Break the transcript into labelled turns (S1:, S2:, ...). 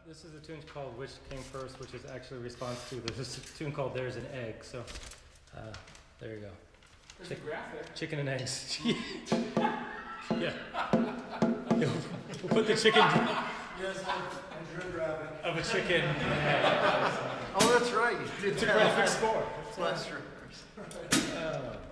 S1: This is a tune called Which Came First, which is actually a response to this tune called There's an Egg. So there you go.
S2: There's a graphic.
S1: Chicken and eggs. Yeah. We'll put the chicken.
S3: Yes, I drew a graphic.
S1: Of a chicken.
S3: Oh, that's right. You did
S1: It's a graphic sport.
S3: That's true.